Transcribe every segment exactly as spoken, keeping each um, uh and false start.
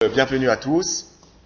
euh, bienvenue à tous.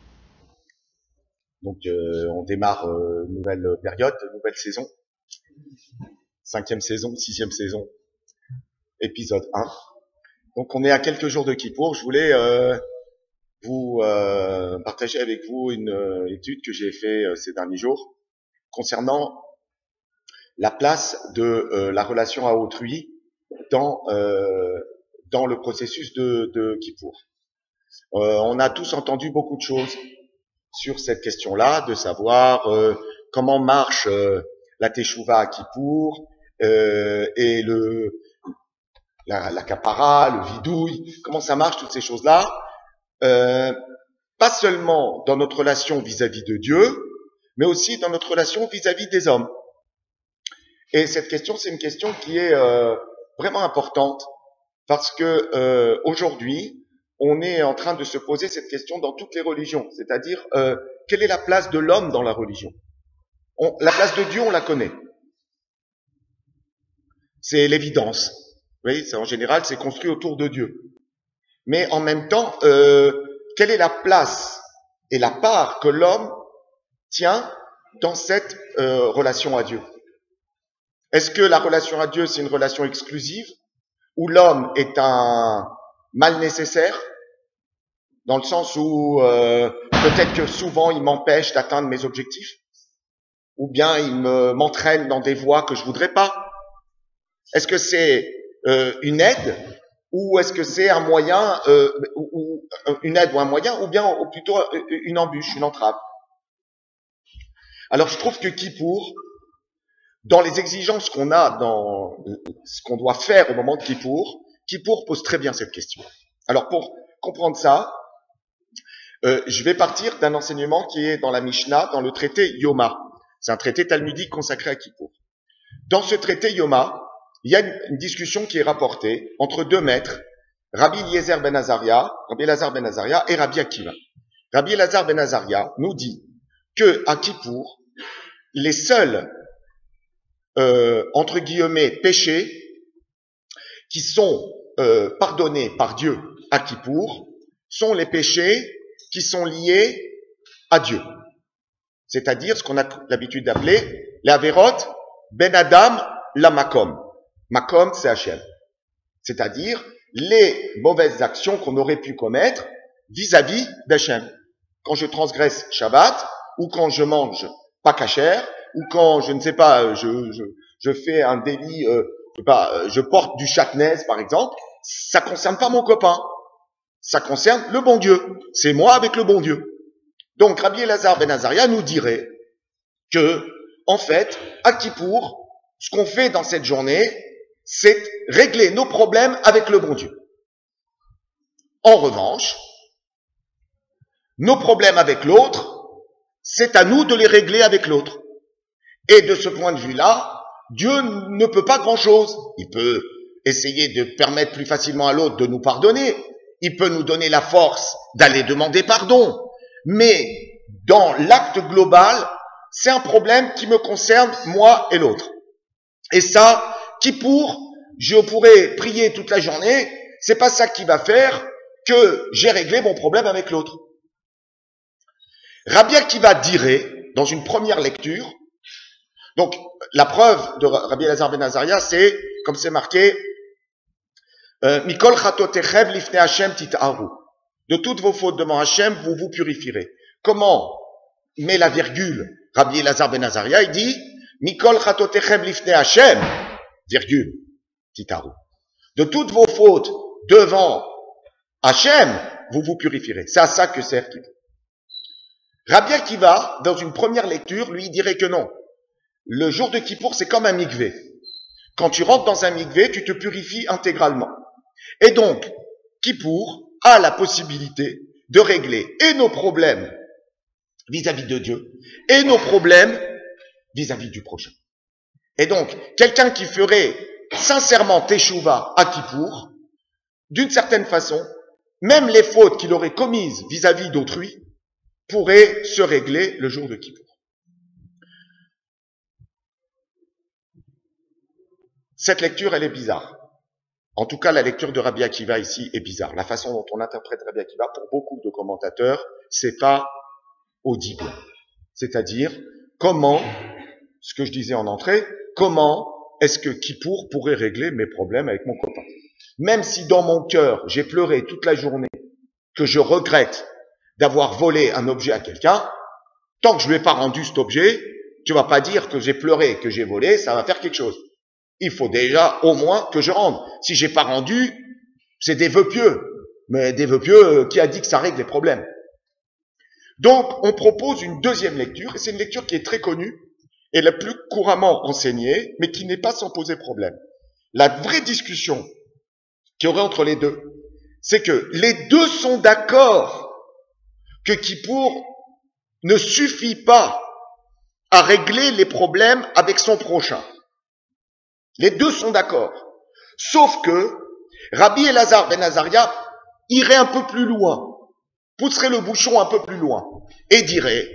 Donc, euh, on démarre euh, une nouvelle période, une nouvelle saison. Cinquième saison, sixième saison, épisode un. Donc, on est à quelques jours de Kippour. Je voulais euh, vous euh, partager avec vous une euh, étude que j'ai fait euh, ces derniers jours concernant la place de euh, la relation à autrui dans euh, dans le processus de, de Kippour. Euh, on a tous entendu beaucoup de choses sur cette question-là, de savoir euh, comment marche euh, la Teshuvah à Kippour euh, et le la, la kapara, le vidouille, comment ça marche, toutes ces choses-là. Euh, pas seulement dans notre relation vis-à-vis de Dieu, mais aussi dans notre relation vis-à-vis des hommes. Et cette question, c'est une question qui est euh, vraiment importante parce que euh, aujourd'hui, on est en train de se poser cette question dans toutes les religions, c'est-à-dire euh, quelle est la place de l'homme dans la religion? On, la place de Dieu, on la connaît. C'est l'évidence. Vous voyez, c'est, en général, c'est construit autour de Dieu. Mais en même temps, euh, quelle est la place et la part que l'homme tient dans cette euh, relation à Dieu? Est-ce que la relation à Dieu, c'est une relation exclusive où l'homme est un mal nécessaire, dans le sens où euh, peut-être que souvent il m'empêche d'atteindre mes objectifs, ou bien il me, m'entraîne dans des voies que je voudrais pas? Est-ce que c'est euh, une aide, ou est-ce que c'est un moyen, euh, ou, ou une aide ou un moyen, ou bien ou plutôt une embûche, une entrave? Alors je trouve que Kippour, dans les exigences qu'on a, dans ce qu'on doit faire au moment de Kippour, Kippour pose très bien cette question. Alors pour comprendre ça, euh, je vais partir d'un enseignement qui est dans la Mishnah, dans le traité Yoma. C'est un traité talmudique consacré à Kippour. Dans ce traité Yoma, il y a une, une discussion qui est rapportée entre deux maîtres, Rabbi Eliezer ben Azaria, Rabbi Elazar ben Azaria et Rabbi Akiva. Rabbi Elazar ben Azaria nous dit que à Kippour, les seuls euh, entre guillemets péchés qui sont euh, pardonnés par Dieu à Kippour sont les péchés qui sont liés à Dieu. C'est-à-dire ce qu'on a l'habitude d'appeler les Averot Ben Adam la Makom. Makom, c'est Hachem. C'est-à-dire les mauvaises actions qu'on aurait pu commettre vis-à-vis d'Hachem. Quand je transgresse Shabbat, ou quand je mange pas kasher, ou quand, je ne sais pas, je, je, je fais un délit, euh, je, sais pas, je porte du chatnez, par exemple, ça concerne pas mon copain. Ça concerne le bon Dieu. C'est moi avec le bon Dieu. Donc, Rabbi Elazar ben Azaria nous dirait que, en fait, à Kippour, ce qu'on fait dans cette journée, c'est régler nos problèmes avec le bon Dieu. En revanche, nos problèmes avec l'autre, c'est à nous de les régler avec l'autre. Et de ce point de vue-là, Dieu ne peut pas grand-chose. Il peut essayer de permettre plus facilement à l'autre de nous pardonner. Il peut nous donner la force d'aller demander pardon. Mais dans l'acte global, c'est un problème qui me concerne moi et l'autre. Et ça, Kippour, je pourrais prier toute la journée, c'est pas ça qui va faire que j'ai réglé mon problème avec l'autre. Rabbi Akiva dirait, dans une première lecture, donc la preuve de Rabbi Elazar ben Azaria, c'est, comme c'est marqué, Mikol chatotechev lifnei Hashem tit'aru. De toutes vos fautes devant Hashem, vous vous purifierez. Comment met la virgule Rabbi Elazar ben Azaria? Il dit Mikol chatotechev lifnei Hashem, virgule, tit'aru. De toutes vos fautes devant Hashem, vous vous purifierez. C'est à ça que sert Kippour. Rabbi Akiva, dans une première lecture, lui dirait que non. Le jour de Kippour, c'est comme un mikvé. Quand tu rentres dans un mikvé, tu te purifies intégralement. Et donc, Kippour a la possibilité de régler et nos problèmes vis-à-vis de Dieu et nos problèmes vis-à-vis du prochain. Et donc, quelqu'un qui ferait sincèrement Teshuvah à Kippour, d'une certaine façon, même les fautes qu'il aurait commises vis-à-vis d'autrui pourraient se régler le jour de Kippour. Cette lecture, elle est bizarre. En tout cas, la lecture de Rabbi Akiva ici est bizarre. La façon dont on interprète Rabbi Akiva, pour beaucoup de commentateurs, c'est pas audible. C'est-à-dire, comment, ce que je disais en entrée, comment est-ce que Kippour pourrait régler mes problèmes avec mon copain? Même si dans mon cœur, j'ai pleuré toute la journée, que je regrette d'avoir volé un objet à quelqu'un, tant que je lui ai pas rendu cet objet, tu vas pas dire que j'ai pleuré, que j'ai volé, ça va faire quelque chose. Il faut déjà au moins que je rende. Si j'ai pas rendu, c'est des vœux pieux. Mais des vœux pieux, qui a dit que ça règle les problèmes? Donc, on propose une deuxième lecture, et c'est une lecture qui est très connue, et la plus couramment enseignée, mais qui n'est pas sans poser problème. La vraie discussion qu'il y aurait entre les deux, c'est que les deux sont d'accord que Kippour ne suffit pas à régler les problèmes avec son prochain. Les deux sont d'accord. Sauf que Rabbi Elazar ben Azaria irait un peu plus loin, pousserait le bouchon un peu plus loin, et dirait,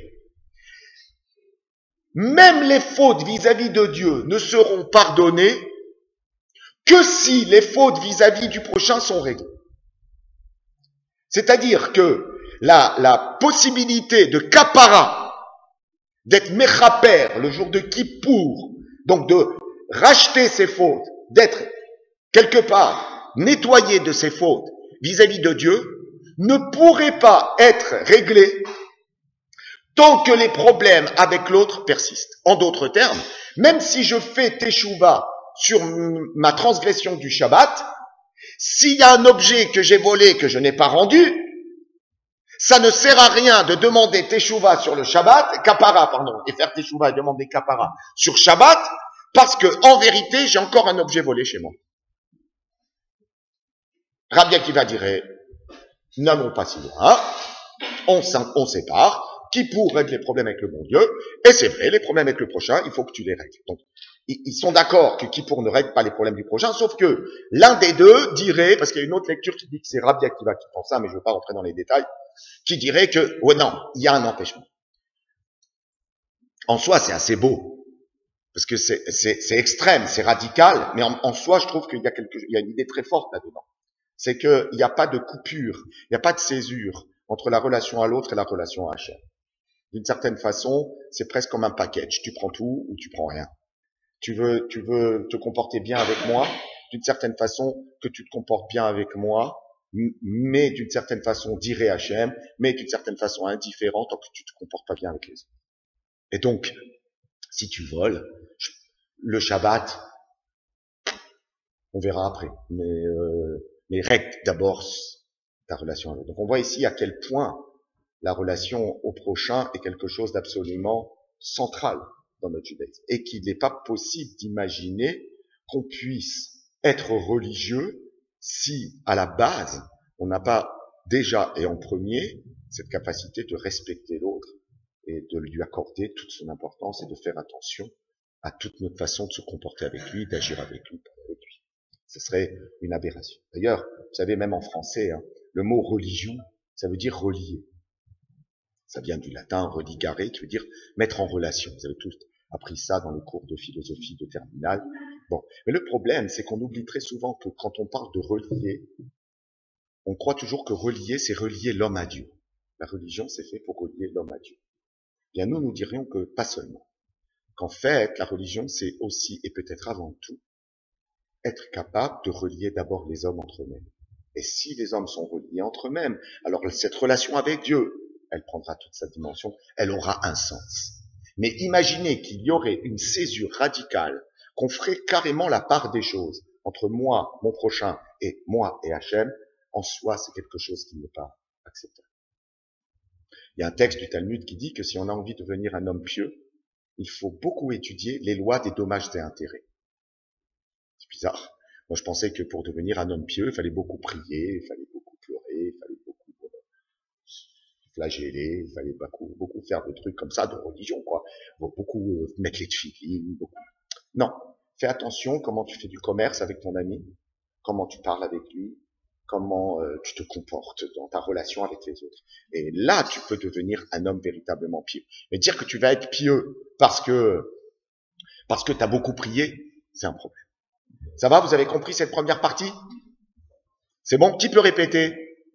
même les fautes vis-à-vis de Dieu ne seront pardonnées que si les fautes vis-à-vis du prochain sont réglées. C'est-à-dire que la, la possibilité de kapara, d'être mechaper le jour de Kippour, donc de racheter ses fautes, d'être quelque part nettoyé de ses fautes vis-à-vis de Dieu, ne pourrait pas être réglé tant que les problèmes avec l'autre persistent. En d'autres termes, même si je fais teshuva sur ma transgression du Shabbat, s'il y a un objet que j'ai volé que je n'ai pas rendu, ça ne sert à rien de demander teshuva sur le Shabbat, kapara, pardon, et faire teshuva et demander kapara sur Shabbat, parce que, en vérité, j'ai encore un objet volé chez moi. Rabbi Akiva dirait, n'allons pas si loin, on, on sépare, Kippour règle les problèmes avec le bon Dieu, et c'est vrai, les problèmes avec le prochain, il faut que tu les règles. Donc, ils, ils sont d'accord que Kippour ne règle pas les problèmes du prochain, sauf que l'un des deux dirait, parce qu'il y a une autre lecture qui dit que c'est Rabbi Akiva qui pense ça, mais je ne veux pas rentrer dans les détails, qui dirait que, ouais non, il y a un empêchement. En soi, c'est assez beau, parce que c'est, c'est, c'est extrême, c'est radical, mais en, en soi, je trouve qu'il y a quelque, il y a une idée très forte là-dedans. C'est qu'il n'y a pas de coupure, il n'y a pas de césure entre la relation à l'autre et la relation à Hachem. D'une certaine façon, c'est presque comme un package. Tu prends tout ou tu prends rien. Tu veux, tu veux te comporter bien avec moi, d'une certaine façon, que tu te comportes bien avec moi, mais d'une certaine façon d'iré Hachem, mais d'une certaine façon indifférent tant que tu te comportes pas bien avec les autres. Et donc, si tu voles, le Shabbat, on verra après, mais, euh, mais règle d'abord ta relation à l'autre. Donc on voit ici à quel point la relation au prochain est quelque chose d'absolument central dans notre judaïsme, et qu'il n'est pas possible d'imaginer qu'on puisse être religieux si, à la base, on n'a pas déjà et en premier cette capacité de respecter l'autre et de lui accorder toute son importance et de faire attention à toute notre façon de se comporter avec lui, d'agir avec lui, avec lui. Ce serait une aberration. D'ailleurs, vous savez, même en français, hein, le mot religion, ça veut dire relier. Ça vient du latin religare, qui veut dire mettre en relation. Vous avez tous appris ça dans les cours de philosophie de terminale. Bon, mais le problème, c'est qu'on oublie très souvent que quand on parle de relier, on croit toujours que relier, c'est relier l'homme à Dieu. La religion, c'est fait pour relier l'homme à Dieu. Bien, nous, nous dirions que pas seulement. Qu'en fait, la religion, c'est aussi, et peut-être avant tout, être capable de relier d'abord les hommes entre eux-mêmes. Et si les hommes sont reliés entre eux-mêmes, alors cette relation avec Dieu, elle prendra toute sa dimension, elle aura un sens. Mais imaginez qu'il y aurait une césure radicale, qu'on ferait carrément la part des choses entre moi, mon prochain, et moi et Hachem, en soi, c'est quelque chose qui n'est pas acceptable. Il y a un texte du Talmud qui dit que si on a envie de devenir un homme pieux, il faut beaucoup étudier les lois des dommages et intérêts. C'est bizarre. Moi, je pensais que pour devenir un homme pieux, il fallait beaucoup prier, il fallait beaucoup pleurer, il fallait beaucoup flageller, il fallait beaucoup, beaucoup faire de trucs comme ça, de religion, quoi. Beaucoup euh, mettre les tchiflines, beaucoup. Non. Fais attention comment tu fais du commerce avec ton ami, comment tu parles avec lui, comment euh, tu te comportes dans ta relation avec les autres. Et là, tu peux devenir un homme véritablement pieux. Mais dire que tu vas être pieux parce que parce que tu as beaucoup prié, c'est un problème. Ça va, vous avez compris cette première partie? C'est bon? Qui peut répéter?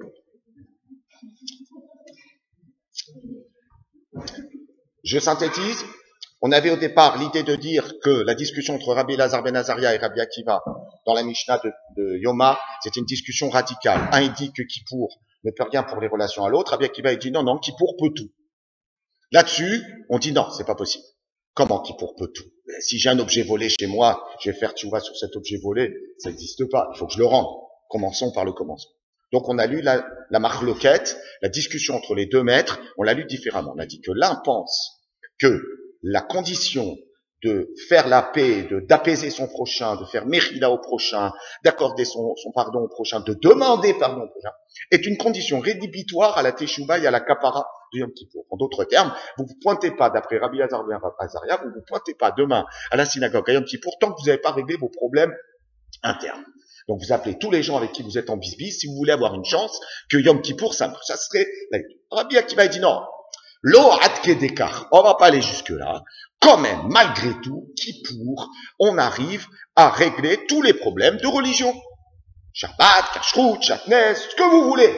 Je synthétise. On avait au départ l'idée de dire que la discussion entre Rabbi Elazar ben Azaria et Rabbi Akiva dans la Mishnah de, de Yoma, c'était une discussion radicale. Un, il dit que Kippour ne peut rien pour les relations à l'autre. Rabbi Akiva, il dit non, non, Kippour peut tout. Là-dessus, on dit non, c'est pas possible. Comment Kippour peut tout? Si j'ai un objet volé chez moi, je vais faire tchouva sur cet objet volé, ça n'existe pas. Il faut que je le rende. Commençons par le commencement. Donc on a lu la, la marloquette, la discussion entre les deux maîtres, on l'a lu différemment. On a dit que l'un pense que la condition de faire la paix, de d'apaiser son prochain, de faire mérida au prochain, d'accorder son, son pardon au prochain, de demander pardon au prochain, est une condition rédhibitoire à la teshuva et à la kapara de Yom Kippour. En d'autres termes, vous vous pointez pas, d'après Rabbi Elazar ben Azaria, vous vous pointez pas demain à la synagogue à Yom Kippour tant que vous n'avez pas réglé vos problèmes internes. Donc vous appelez tous les gens avec qui vous êtes en bisbis si vous voulez avoir une chance que Yom Kippour, ça, ça serait... Rabbi Akiva dit non. Lo adke dekar, on va pas aller jusque-là. Quand même, malgré tout, Kippour, on arrive à régler tous les problèmes de religion. Shabbat, kashrut, shatnez, ce que vous voulez.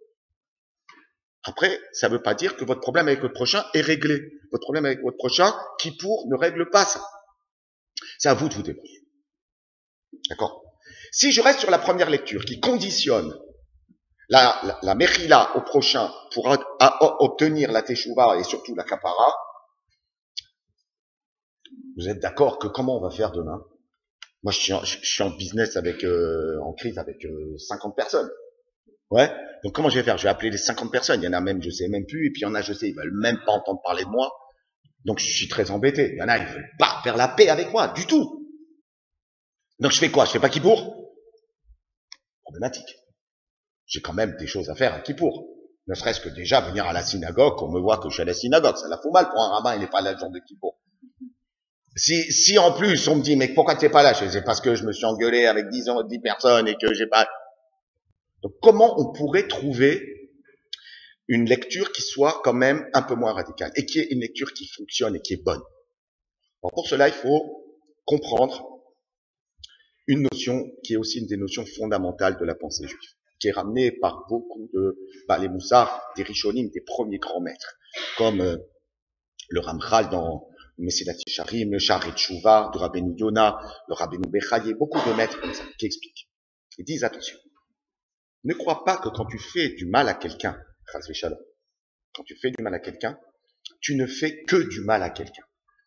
Après, ça ne veut pas dire que votre problème avec votre prochain est réglé. Votre problème avec votre prochain, Kippour ne règle pas ça. C'est à vous de vous débrouiller. D'accord? Si je reste sur la première lecture qui conditionne la, la, la mechila au prochain pour a, a, obtenir la teshuva et surtout la kapara, vous êtes d'accord que comment on va faire demain? Moi, je suis en, je suis en business avec, euh, en crise avec euh, cinquante personnes. Ouais. Donc comment je vais faire? Je vais appeler les cinquante personnes. Il y en a même, je sais même plus, et puis il y en a, je sais, ils veulent même pas entendre parler de moi. Donc je suis très embêté. Il y en a, ils veulent pas faire la paix avec moi du tout. Donc je fais quoi? Je fais pas Kippour? Problématique. J'ai quand même des choses à faire à Kippour. Ne serait-ce que déjà venir à la synagogue, qu'on me voit que je suis à la synagogue. Ça la fout mal pour un rabbin, il n'est pas là le jour de Kippour. Si, si en plus on me dit, mais pourquoi tu n'es pas là? Je dis, c'est parce que je me suis engueulé avec dix, dix personnes et que j'ai pas... Donc comment on pourrait trouver une lecture qui soit quand même un peu moins radicale et qui est une lecture qui fonctionne et qui est bonne? Alors pour cela, il faut comprendre une notion qui est aussi une des notions fondamentales de la pensée juive, qui est ramenée par beaucoup de, bah, les moussards, des rishonim, des premiers grands maîtres, comme euh, le Ramchal dans Messilat Yesharim, le Sha'arei Teshuvah, de Rabbeinu Yonah, le Rabbeinu Bechaye, beaucoup de maîtres comme ça, qui expliquent. Ils disent, attention, ne crois pas que quand tu fais du mal à quelqu'un, quand tu fais du mal à quelqu'un, tu ne fais que du mal à quelqu'un.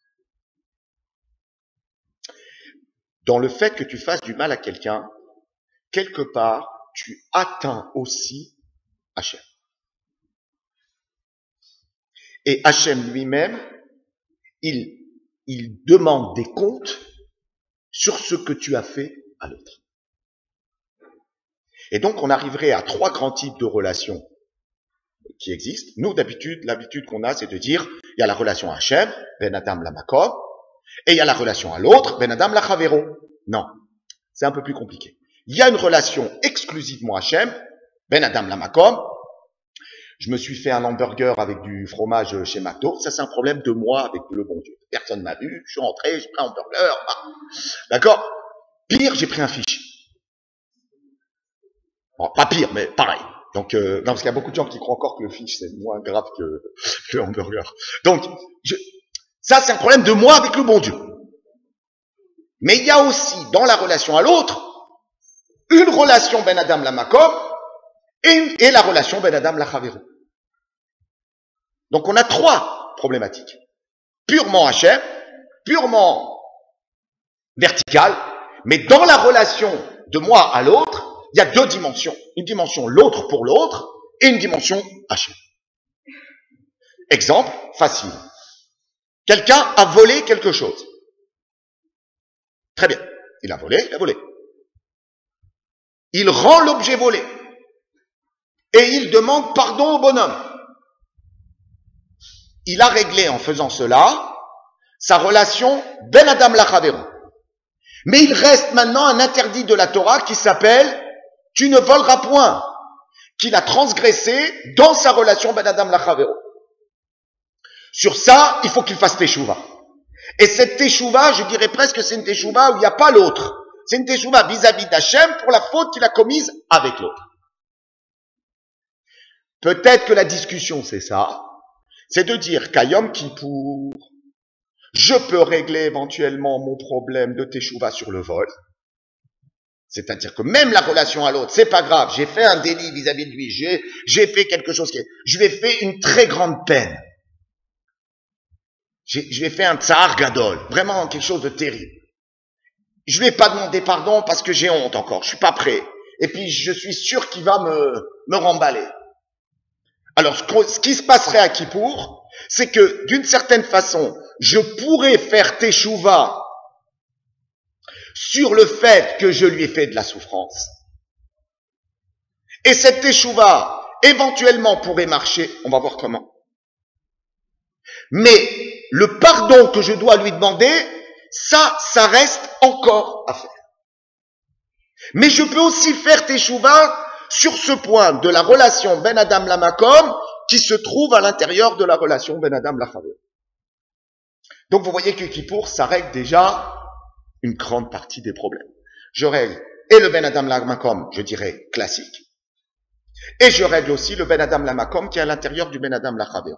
Dans le fait que tu fasses du mal à quelqu'un, quelque part, tu atteins aussi Hachem. Et Hachem lui-même, il, il demande des comptes sur ce que tu as fait à l'autre. Et donc, on arriverait à trois grands types de relations qui existent. Nous, d'habitude, l'habitude qu'on a, c'est de dire, il y a la relation à Hachem, Ben Adam la Makom, et il y a la relation à l'autre, Ben Adam la Chavero. Non, c'est un peu plus compliqué. Il y a une relation exclusivement à Hachem, Ben Adam la Makom. Je me suis fait un hamburger avec du fromage chez McDo. Ça, c'est un problème de moi avec le bon Dieu. Personne ne m'a vu, je suis rentré, j'ai pris un hamburger. Ah. D'accord? Pire, j'ai pris un fish. Bon, pas pire, mais pareil. Donc, euh, non, parce qu'il y a beaucoup de gens qui croient encore que le fish, c'est moins grave que, que le hamburger. Donc, je, ça, c'est un problème de moi avec le bon Dieu. Mais il y a aussi, dans la relation à l'autre, une relation Ben Adam la Makom et, et la relation Ben Adam la Chavero. Donc, on a trois problématiques. Purement Hachem, purement verticale, mais dans la relation de moi à l'autre, il y a deux dimensions. Une dimension l'autre pour l'autre et une dimension Hachem. Exemple facile. Quelqu'un a volé quelque chose. Très bien. Il a volé, il a volé. Il rend l'objet volé. Et il demande pardon au bonhomme. Il a réglé en faisant cela sa relation Ben Adam la Chavero. Mais il reste maintenant un interdit de la Torah qui s'appelle « Tu ne voleras point », qu'il a transgressé dans sa relation Ben Adam la Chavero. Sur ça, il faut qu'il fasse teshuva. Et cette teshuva, je dirais presque que c'est une teshuva où il n'y a pas l'autre. C'est une teshuva vis-à-vis d'Hachem pour la faute qu'il a commise avec l'autre. Peut-être que la discussion, c'est ça. C'est de dire qu'à Yom Kippour, je peux régler éventuellement mon problème de teshuva sur le vol. C'est-à-dire que même la relation à l'autre, c'est pas grave, j'ai fait un délit vis-à-vis de lui, j'ai, j'ai fait quelque chose qui est, je lui ai fait une très grande peine. J'ai, je lui ai fait un tsar gadol, vraiment quelque chose de terrible. Je lui ai pas demandé pardon parce que j'ai honte encore, je suis pas prêt. Et puis je suis sûr qu'il va me, me remballer. Alors ce, ce qui se passerait à Kippour, c'est que d'une certaine façon, je pourrais faire teshuva sur le fait que je lui ai fait de la souffrance. Et cette teshuva, éventuellement, pourrait marcher, on va voir comment. Mais le pardon que je dois lui demander, ça, ça reste encore à faire. Mais je peux aussi faire teshuva sur ce point de la relation Ben Adam Lamakom qui se trouve à l'intérieur de la relation Ben Adam Lachaver. Donc vous voyez que Kippour, ça règle déjà une grande partie des problèmes. Je règle et le Ben Adam Lamakom, je dirais classique, et je règle aussi le Ben Adam Lamakom qui est à l'intérieur du Ben Adam Lachaver.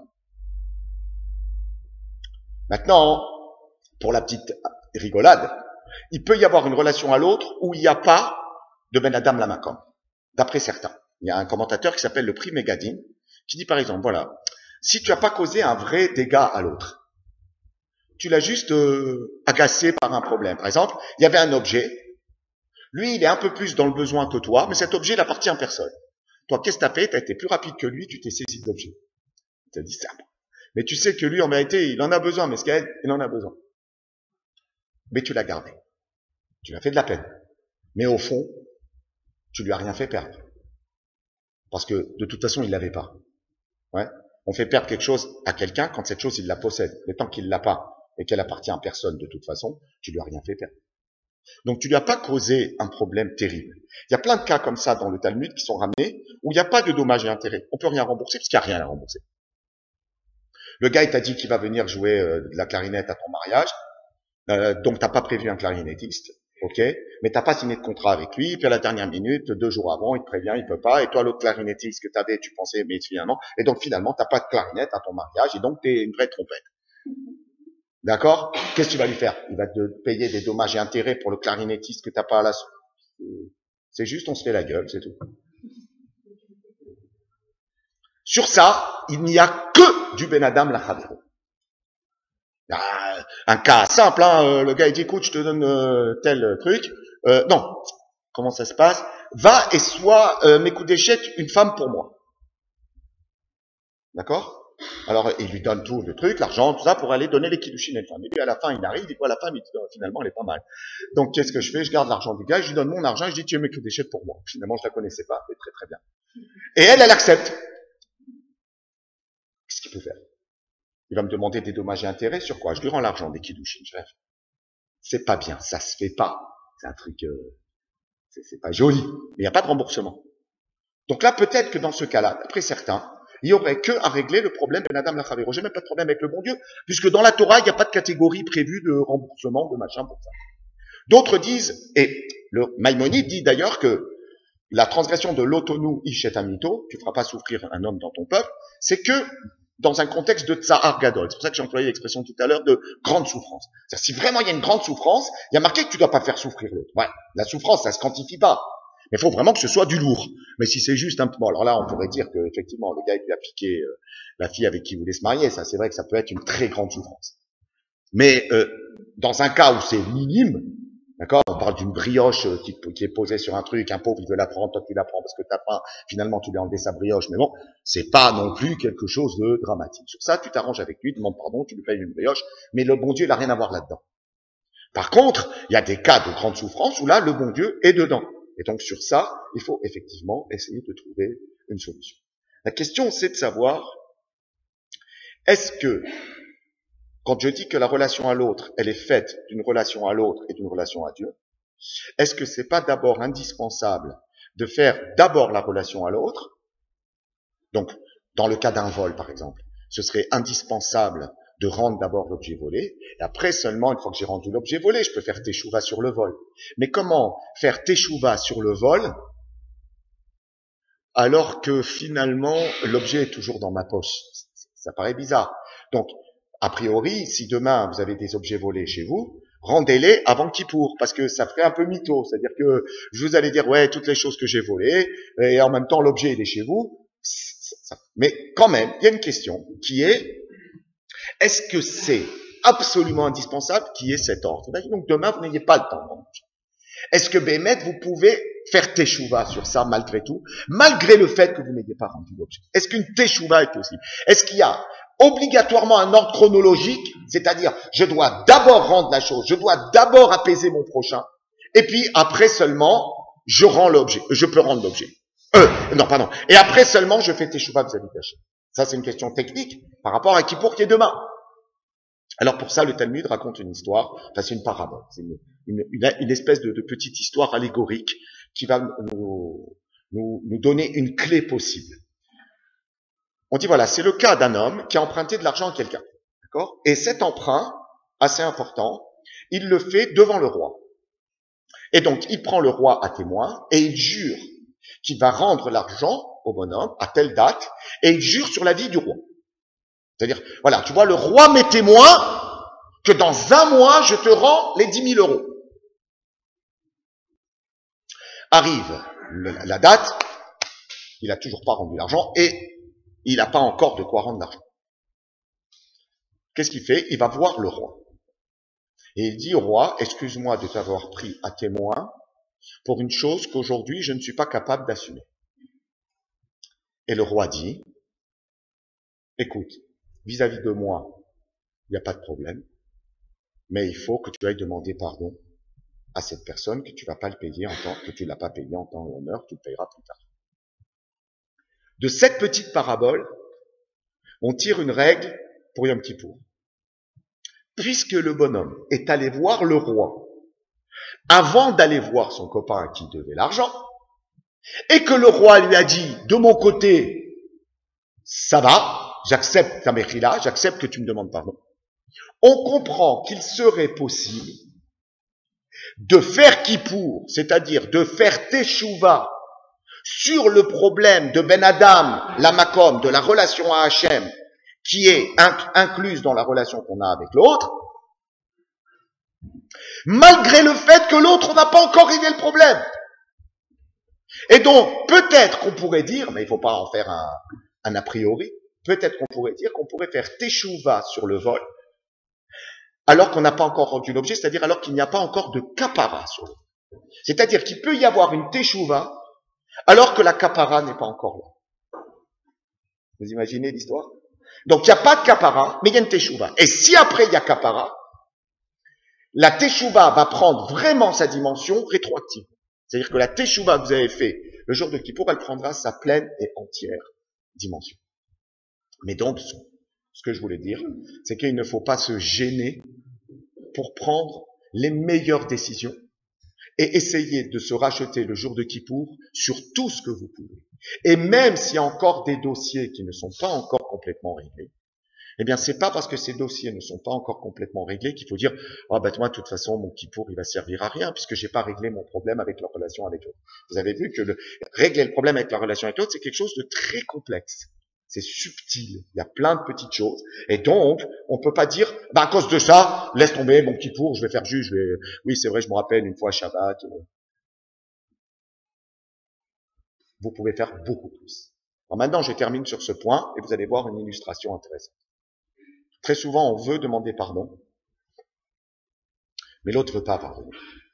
Maintenant, pour la petite rigolade, il peut y avoir une relation à l'autre où il n'y a pas de Ben Adam Lamakom, d'après certains. Il y a un commentateur qui s'appelle le Pri Megadim, qui dit par exemple, voilà, si tu n'as pas causé un vrai dégât à l'autre, tu l'as juste euh, agacé par un problème. Par exemple, il y avait un objet, lui il est un peu plus dans le besoin que toi, mais cet objet il appartient à personne. Toi, qu'est-ce que tu as fait? Tu as été plus rapide que lui, tu t'es saisi de l'objet. Tu as dit ça. Mais tu sais que lui, en vérité, il en a besoin, mais ce qu'il il en a besoin. Mais tu l'as gardé. Tu lui as fait de la peine. Mais au fond, tu lui as rien fait perdre. Parce que, de toute façon, il l'avait pas. Ouais. On fait perdre quelque chose à quelqu'un quand cette chose, il la possède. Mais tant qu'il l'a pas et qu'elle appartient à personne de toute façon, tu lui as rien fait perdre. Donc, tu lui as pas causé un problème terrible. Il y a plein de cas comme ça dans le Talmud qui sont ramenés où il n'y a pas de dommages et intérêts. On peut rien rembourser parce qu'il n'y a rien à rembourser. Le gars, il t'a dit qu'il va venir jouer euh, de la clarinette à ton mariage, euh, donc t'as pas prévu un clarinettiste, ok, mais t'as pas signé de contrat avec lui, puis à la dernière minute, deux jours avant, il te prévient, il peut pas, et toi, l'autre clarinettiste que t'avais, tu pensais, mais finalement, et donc finalement, t'as pas de clarinette à ton mariage, et donc t'es une vraie trompette. D'accord? Qu'est-ce que tu vas lui faire? Il va te payer des dommages et intérêts pour le clarinettiste que t'as pas à la... C'est juste, on se fait la gueule, c'est tout. Sur ça, il n'y a que du Ben Adam Lachavero. Un cas simple, hein, le gars il dit écoute, je te donne euh, tel truc. Euh, non, comment ça se passe? Va et sois euh, mes coups d'échec une femme pour moi. D'accord? Alors il lui donne tout le truc, l'argent, tout ça pour aller donner les kiddushin à une femme. Et puis à la fin il arrive, il dit quoi, la femme, il dit oh, finalement elle est pas mal. Donc qu'est-ce que je fais? Je garde l'argent du gars, je lui donne mon argent, et je dis tu es mes coups d'échec pour moi. Finalement je la connaissais pas, c'est très très bien. Et elle, elle accepte. Qu'est-ce qu'il peut faire? Il va me demander des dommages et intérêts sur quoi? Je lui rends l'argent des kiddushin. C'est pas bien, ça se fait pas. C'est un truc, euh, c'est, c'est pas joli. Mais il n'y a pas de remboursement. Donc là, peut-être que dans ce cas-là, d'après certains, il y aurait que à régler le problème Ben Adam Lachavero. J'ai même pas de problème avec le bon Dieu, puisque dans la Torah, il n'y a pas de catégorie prévue de remboursement, de machin pour ça. D'autres disent, et le Maïmonide dit d'ailleurs que la transgression de l'otonu ishet amito, tu feras pas souffrir un homme dans ton peuple, c'est que dans un contexte de tsahar gadol. C'est pour ça que j'ai employé l'expression tout à l'heure de grande souffrance. C'est-à-dire, si vraiment il y a une grande souffrance, il y a marqué que tu dois pas faire souffrir l'autre. Ouais, la souffrance, ça se quantifie pas. Mais il faut vraiment que ce soit du lourd. Mais si c'est juste un peu... Bon, alors là, on pourrait dire que effectivement, le gars, il lui a piqué euh, la fille avec qui il voulait se marier. Ça, c'est vrai que ça peut être une très grande souffrance. Mais euh, dans un cas où c'est minime, d'accord, on parle d'une brioche qui, qui est posée sur un truc, un pauvre, il veut la prendre, toi tu la prends parce que t'as faim, finalement tu lui as enlevé sa brioche, mais bon, c'est pas non plus quelque chose de dramatique. Sur ça, tu t'arranges avec lui, tu demandes pardon, tu lui payes une brioche, mais le bon Dieu, il n'a rien à voir là-dedans. Par contre, il y a des cas de grande souffrance où là, le bon Dieu est dedans. Et donc sur ça, il faut effectivement essayer de trouver une solution. La question, c'est de savoir, est-ce que, quand je dis que la relation à l'autre, elle est faite d'une relation à l'autre et d'une relation à Dieu, est-ce que c'est pas d'abord indispensable de faire d'abord la relation à l'autre? Donc, dans le cas d'un vol, par exemple, ce serait indispensable de rendre d'abord l'objet volé, et après seulement, une fois que j'ai rendu l'objet volé, je peux faire teshuva sur le vol. Mais comment faire teshuva sur le vol alors que finalement l'objet est toujours dans ma poche? Ça paraît bizarre. Donc, a priori, si demain vous avez des objets volés chez vous, rendez-les avant Kippour, parce que ça ferait un peu mytho. C'est-à-dire que je vous allez dire, ouais, toutes les choses que j'ai volées, et en même temps l'objet il est chez vous. Mais quand même, il y a une question qui est, est-ce que c'est absolument indispensable qu'il y ait cet ordre? Imaginons que demain vous n'ayez pas le temps de manger. Est-ce que Bémet, vous pouvez faire teshuva sur ça malgré tout, malgré le fait que vous n'ayez pas rendu l'objet? Est-ce qu'une teshuva est possible? Est-ce qu'il y a obligatoirement un ordre chronologique, c'est-à-dire je dois d'abord rendre la chose, je dois d'abord apaiser mon prochain, et puis après seulement je rends l'objet, je peux rendre l'objet. Euh, non, pardon. Et après seulement je fais teshuva vis-à-vis d'Hachem. Ça c'est une question technique par rapport à Kippour qui est demain. Alors pour ça, le Talmud raconte une histoire, enfin c'est une parabole, c'est une, une, une, une espèce de, de petite histoire allégorique qui va nous, nous, nous donner une clé possible. On dit voilà, c'est le cas d'un homme qui a emprunté de l'argent à quelqu'un, d'accord? Et cet emprunt, assez important, il le fait devant le roi. Et donc il prend le roi à témoin et il jure qu'il va rendre l'argent au bonhomme à telle date et il jure sur la vie du roi. C'est-à-dire, voilà, tu vois, le roi m'est témoin que dans un mois, je te rends les dix mille euros. Arrive le, la date, il n'a toujours pas rendu l'argent et il n'a pas encore de quoi rendre l'argent. Qu'est-ce qu'il fait? Il va voir le roi. Et il dit au roi, excuse-moi de t'avoir pris à témoin pour une chose qu'aujourd'hui je ne suis pas capable d'assumer. Et le roi dit, écoute, vis-à-vis de moi, il n'y a pas de problème, mais il faut que tu ailles demander pardon à cette personne que tu vas pas le payer en temps, que tu l'as pas payé en temps et en heure, tu le payeras plus tard. De cette petite parabole, on tire une règle pour Yom Kippour. Puisque le bonhomme est allé voir le roi avant d'aller voir son copain à qui il devait l'argent, et que le roi lui a dit, de mon côté, ça va, j'accepte ta méchila, j'accepte que tu me demandes pardon, on comprend qu'il serait possible de faire Kippour, c'est-à-dire de faire teshuva sur le problème de Ben Adam, la Makom, de la relation à Hachem, qui est incluse dans la relation qu'on a avec l'autre, malgré le fait que l'autre n'a pas encore réglé le problème. Et donc, peut-être qu'on pourrait dire, mais il ne faut pas en faire un, un a priori, peut-être qu'on pourrait dire qu'on pourrait faire teshuva sur le vol, alors qu'on n'a pas encore rendu l'objet, c'est-à-dire alors qu'il n'y a pas encore de kapara sur le vol. C'est-à-dire qu'il peut y avoir une teshuva, alors que la kapara n'est pas encore là. Vous imaginez l'histoire? Donc, il n'y a pas de kapara, mais il y a une teshuva. Et si après il y a kapara, la teshuva va prendre vraiment sa dimension rétroactive. C'est-à-dire que la teshuva que vous avez fait le jour de Kippour, elle prendra sa pleine et entière dimension. Mais donc, ce que je voulais dire, c'est qu'il ne faut pas se gêner pour prendre les meilleures décisions et essayer de se racheter le jour de Kippour sur tout ce que vous pouvez. Et même s'il y a encore des dossiers qui ne sont pas encore complètement réglés, eh bien, c'est pas parce que ces dossiers ne sont pas encore complètement réglés qu'il faut dire, oh, ben, moi, de toute façon, mon Kippour, il va servir à rien puisque j'ai pas réglé mon problème avec la relation avec l'autre. Vous avez vu que le, régler le problème avec la relation avec l'autre, c'est quelque chose de très complexe. C'est subtil. Il y a plein de petites choses. Et donc, on peut pas dire, ben, à cause de ça, laisse tomber mon Kippour, je vais faire juge, je vais, oui, c'est vrai, je me rappelle une fois Shabbat. Vous pouvez faire beaucoup plus. Alors maintenant, je termine sur ce point et vous allez voir une illustration intéressante. Très souvent, on veut demander pardon, mais l'autre ne veut pas pardonner.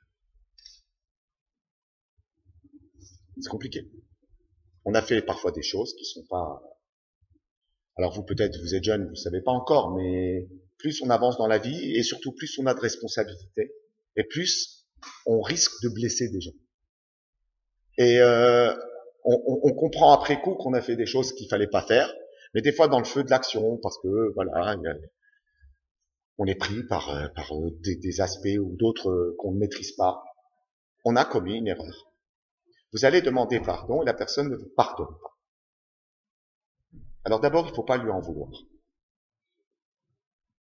C'est compliqué. On a fait parfois des choses qui sont pas... Alors vous, peut-être, vous êtes jeune, vous ne savez pas encore, mais plus on avance dans la vie, et surtout plus on a de responsabilités, et plus on risque de blesser des gens. Et euh, on, on, on comprend après coup qu'on a fait des choses qu'il fallait pas faire, mais des fois dans le feu de l'action, parce que voilà, il y a, on est pris par, par des, des aspects ou d'autres qu'on ne maîtrise pas, on a commis une erreur. Vous allez demander pardon et la personne ne vous pardonne pas. Alors d'abord, il ne faut pas lui en vouloir.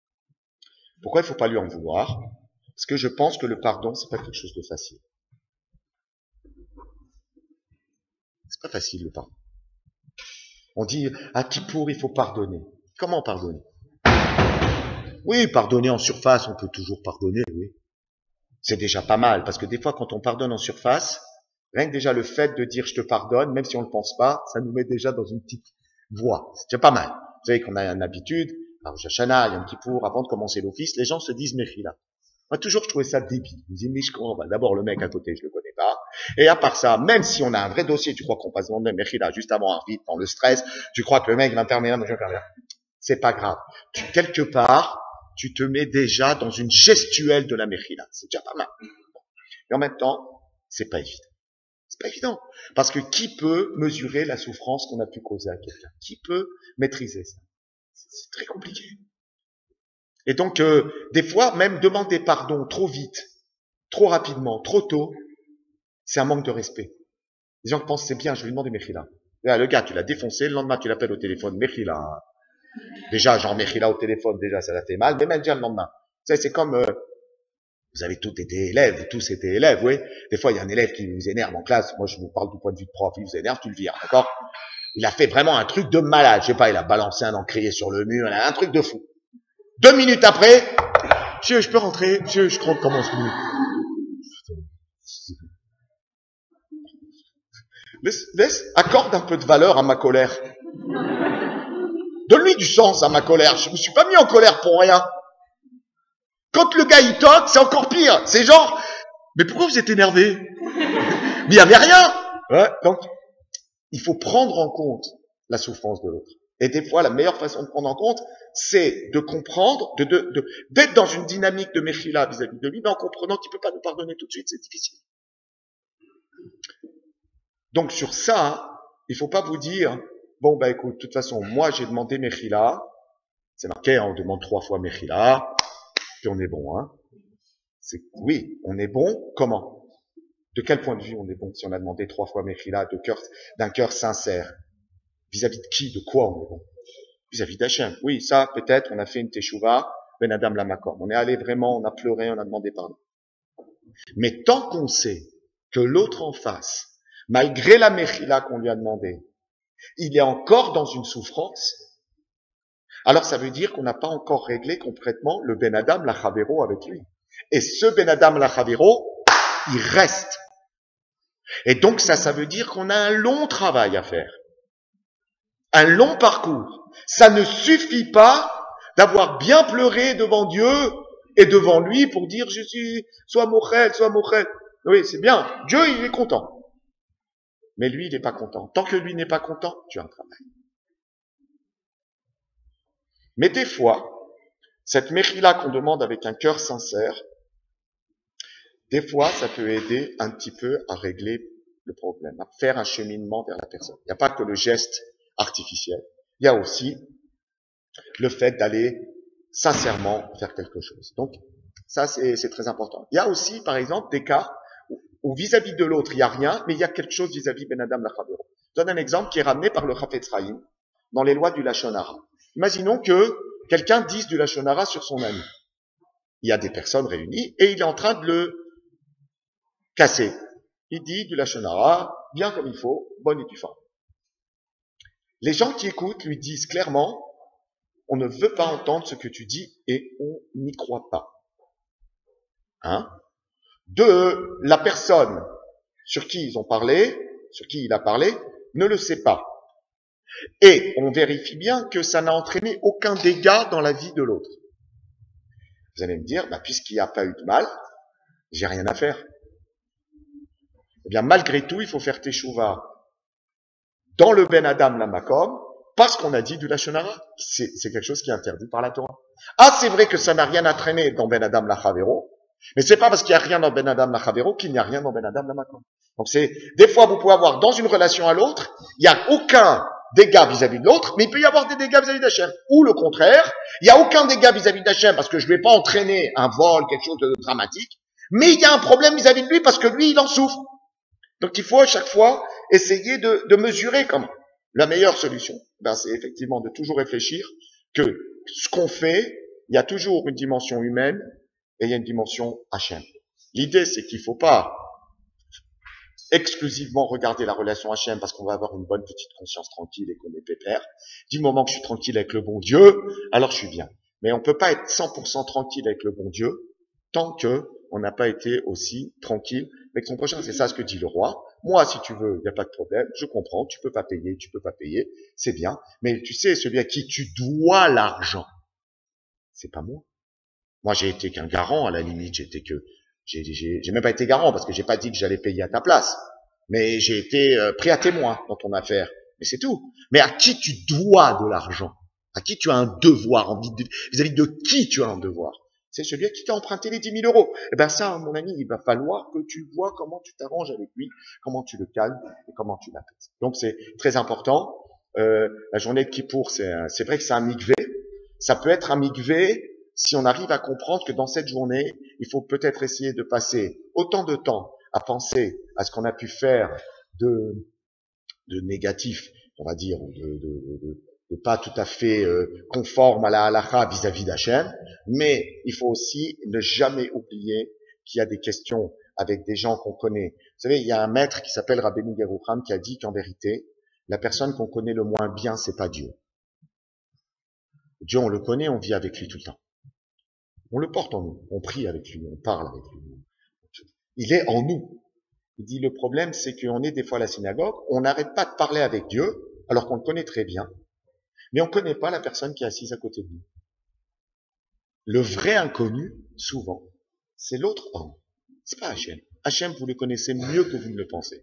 Pourquoi il ne faut pas lui en vouloir? Parce que je pense que le pardon, c'est pas quelque chose de facile. C'est pas facile le pardon. On dit à Kippour, il faut pardonner. Comment pardonner? Oui, pardonner en surface, on peut toujours pardonner, oui. C'est déjà pas mal, parce que des fois, quand on pardonne en surface, rien que déjà le fait de dire je te pardonne, même si on ne le pense pas, ça nous met déjà dans une petite voie. C'est déjà pas mal. Vous savez qu'on a une habitude, à Rosh Hashanah, Yom Kippour, avant de commencer l'office, les gens se disent Mechila. Moi, toujours, je trouvais ça débile. Je me dis, mais je comprends pas. D'abord, le mec à côté, je le connais pas. Et à part ça, même si on a un vrai dossier, tu crois qu'on passe demander Mechila juste avant un vite, dans le stress, tu crois que le mec va terminer, mais je vais faire bien. C'est pas grave. Tu, quelque part, tu te mets déjà dans une gestuelle de la Mechila. C'est déjà pas mal. Et en même temps, c'est pas évident. C'est pas évident. Parce que qui peut mesurer la souffrance qu'on a pu causer à quelqu'un? Qui peut maîtriser ça? C'est très compliqué. Et donc, euh, des fois, même demander pardon trop vite, trop rapidement, trop tôt, c'est un manque de respect. Les gens pensent, c'est bien, je vais lui demander Mechila. Là, le gars, tu l'as défoncé, le lendemain, tu l'appelles au téléphone, Mechila. Déjà, genre Mechila au téléphone, déjà, ça l'a fait mal, mais même déjà le lendemain. Vous savez, c'est comme, euh, vous avez tous été élèves, tous été élèves, oui. Des fois, il y a un élève qui vous énerve en classe. Moi, je vous parle du point de vue de prof, il vous énerve, tu le vires, d'accord? Il a fait vraiment un truc de malade. Je sais pas, il a balancé un encrier sur le mur, un truc de fou. Deux minutes après, monsieur, je peux rentrer, monsieur, je crois qu'on commence. Laisse, laisse, accorde un peu de valeur à ma colère. Donne-lui du sens à ma colère. Je me suis pas mis en colère pour rien. Quand le gars il toque, c'est encore pire. C'est genre, mais pourquoi vous êtes énervé? Mais il y avait rien. Ouais, donc, il faut prendre en compte la souffrance de l'autre. Et des fois, la meilleure façon de prendre en compte, c'est de comprendre, de, de, de, d'être dans une dynamique de Mechila vis-à-vis de lui, mais en comprenant qu'il ne peut pas nous pardonner tout de suite, c'est difficile. Donc sur ça, il ne faut pas vous dire, bon bah écoute, de toute façon, moi j'ai demandé Mechila, c'est marqué, hein, on demande trois fois Mechila, puis on est bon. Hein. C'est, oui, on est bon, comment? De quel point de vue on est bon si on a demandé trois fois Mechila de cœur, d'un cœur sincère? Vis-à-vis de qui, de quoi on est bon? Vis-à-vis d'Hachem. Oui, ça, peut-être, on a fait une teshuva, Ben Adam Lamakom. On est allé vraiment, on a pleuré, on a demandé pardon. Mais tant qu'on sait que l'autre en face, malgré la mechila qu'on lui a demandé, il est encore dans une souffrance, alors ça veut dire qu'on n'a pas encore réglé complètement le Ben Adam Lachavero avec lui. Et ce Ben Adam Lachavero, il reste. Et donc ça, ça veut dire qu'on a un long travail à faire. Un long parcours. Ça ne suffit pas d'avoir bien pleuré devant Dieu et devant lui pour dire je suis soit mochel, soit mochel. Oui, c'est bien. Dieu, il est content. Mais lui, il n'est pas content. Tant que lui n'est pas content, tu as un travail. Mais des fois, cette mechila qu'on demande avec un cœur sincère, des fois, ça peut aider un petit peu à régler le problème, à faire un cheminement vers la personne. Il n'y a pas que le geste artificiel. Il y a aussi le fait d'aller sincèrement faire quelque chose. Donc, ça, c'est, c'est très important. Il y a aussi, par exemple, des cas où, où vis-à-vis de l'autre, il n'y a rien, mais il y a quelque chose vis-à-vis Ben Adam Lachavero. Je donne un exemple qui est ramené par le Chafetz Chaim dans les lois du Lashon Hara. Imaginons que quelqu'un dise du Lashon Hara sur son ami. Il y a des personnes réunies et il est en train de le casser. Il dit du Lashon Hara, bien comme il faut, bonne et due forme. Les gens qui écoutent lui disent clairement, on ne veut pas entendre ce que tu dis et on n'y croit pas. Hein? Deux, la personne sur qui ils ont parlé, sur qui il a parlé, ne le sait pas. Et on vérifie bien que ça n'a entraîné aucun dégât dans la vie de l'autre. Vous allez me dire, bah, puisqu'il n'y a pas eu de mal, j'ai rien à faire. Eh bien, malgré tout, il faut faire teshuva dans le Ben Adam Lamakom, parce qu'on a dit du Lashon Hara. C'est, c'est quelque chose qui est interdit par la Torah. Ah, c'est vrai que ça n'a rien à traîner dans Ben Adam Lachavero, mais c'est pas parce qu'il n'y a rien dans Ben Adam Lachavero qu'il n'y a rien dans Ben Adam Lamakom. Donc c'est, des fois, vous pouvez avoir dans une relation à l'autre, il n'y a aucun dégât vis-à-vis de l'autre, mais il peut y avoir des dégâts vis-à-vis d'Hachem. Ou le contraire, il n'y a aucun dégât vis-à-vis d'Hachem parce que je ne vais pas entraîner un vol, quelque chose de dramatique, mais il y a un problème vis-à-vis de lui parce que lui, il en souffre. Donc il faut à chaque fois essayer de, de mesurer comment. La meilleure solution, ben, c'est effectivement de toujours réfléchir que ce qu'on fait, il Il y a toujours une dimension humaine et il y a une dimension Hachem. L'idée, c'est qu'il faut pas exclusivement regarder la relation Hachem parce qu'on va avoir une bonne petite conscience tranquille et qu'on est pépère. Du moment que je suis tranquille avec le bon Dieu, alors je suis bien. Mais on peut pas être cent pour cent tranquille avec le bon Dieu tant que on n'a pas été aussi tranquille avec son prochain. C'est ça ce que dit le roi. Moi, si tu veux, il n'y a pas de problème, je comprends, tu peux pas payer, tu peux pas payer, c'est bien. Mais tu sais, celui à qui tu dois l'argent, c'est pas moi. Moi, j'ai été qu'un garant, à la limite, j'ai été que, j'ai, j'ai, j'ai même pas été garant parce que j'ai pas dit que j'allais payer à ta place. Mais j'ai été euh, pris à témoin dans ton affaire. Mais c'est tout. Mais à qui tu dois de l'argent? À qui tu as un devoir? Vis-à-vis de qui tu as un devoir? C'est celui qui t'a emprunté les dix mille euros. Eh ben ça, mon ami, il va falloir que tu vois comment tu t'arranges avec lui, comment tu le calmes et comment tu l'apaises. Donc c'est très important. Euh, la journée de Kippour, c'est, c'est vrai que c'est un mikvé. Ça peut être un mikvé si on arrive à comprendre que dans cette journée, il faut peut-être essayer de passer autant de temps à penser à ce qu'on a pu faire de, de négatif, on va dire, ou de, de, de, de pas tout à fait euh, conforme à la halakha vis-à-vis d'Hachem, mais il faut aussi ne jamais oublier qu'il y a des questions avec des gens qu'on connaît. Vous savez, il y a un maître qui s'appelle Rabbeinu Yerucham qui a dit qu'en vérité, la personne qu'on connaît le moins bien, c'est pas Dieu. Dieu, on le connaît, on vit avec lui tout le temps. On le porte en nous, on prie avec lui, on parle avec lui. Il est en nous. Il dit, le problème, c'est qu'on est des fois à la synagogue, on n'arrête pas de parler avec Dieu, alors qu'on le connaît très bien, mais on ne connaît pas la personne qui est assise à côté de nous. Le vrai inconnu, souvent, c'est l'autre homme. C'est pas Hachem. Hachem, vous le connaissez mieux que vous ne le pensez.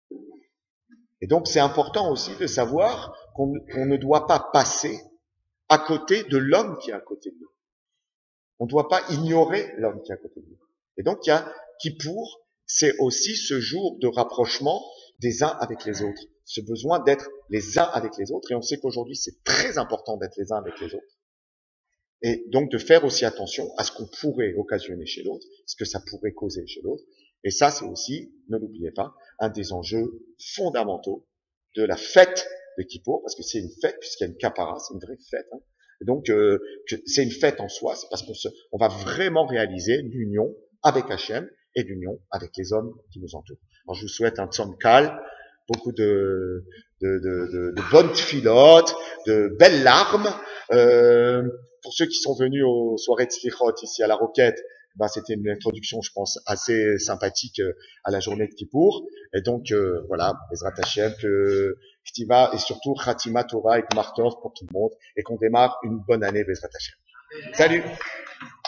Et donc, c'est important aussi de savoir qu'on, qu'on ne doit pas passer à côté de l'homme qui est à côté de nous. On ne doit pas ignorer l'homme qui est à côté de nous. Et donc, il y a Kippour, c'est aussi ce jour de rapprochement des uns avec les autres. Ce besoin d'être les uns avec les autres. Et on sait qu'aujourd'hui, c'est très important d'être les uns avec les autres. Et donc, de faire aussi attention à ce qu'on pourrait occasionner chez l'autre, ce que ça pourrait causer chez l'autre. Et ça, c'est aussi, ne l'oubliez pas, un des enjeux fondamentaux de la fête de Kippour, parce que c'est une fête, puisqu'il y a une kapara, c'est une vraie fête. Hein. Et donc, euh, c'est une fête en soi, c'est parce qu'on se, on va vraiment réaliser l'union avec Hachem et l'union avec les hommes qui nous entourent. Alors, je vous souhaite un tzom calme, beaucoup de, de, de, de, de bonnes tfilotes, de belles larmes. Euh, pour ceux qui sont venus aux soirées de Slichot ici à la Roquette, ben, c'était une introduction, je pense, assez sympathique à la journée de Kippour. Et donc, euh, voilà, Bezrat Hashem, que Ktiva et surtout Khatima Torah et Gmar Tov pour tout le monde et qu'on démarre une bonne année Bezrat Hashem. Salut!